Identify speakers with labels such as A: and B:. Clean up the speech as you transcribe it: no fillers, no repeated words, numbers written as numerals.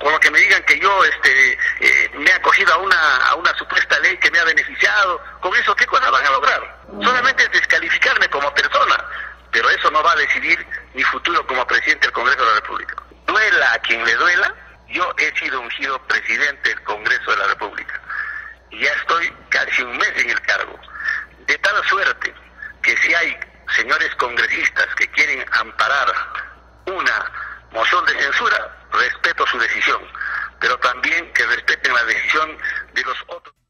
A: con lo que me digan que yo me he acogido a una supuesta ley que me ha beneficiado, con eso ¿qué cosa van a lograr? Solamente es descalificarme como persona, pero eso no va a decidir mi futuro como presidente del Congreso de la República. Duela a quien le duela, yo he sido ungido presidente del Congreso de la República y ya estoy casi un mes en el cargo, de tal suerte que si hay señores congresistas que quieren amparar una moción de censura, respeto su decisión, pero también que respeten la decisión de los otros.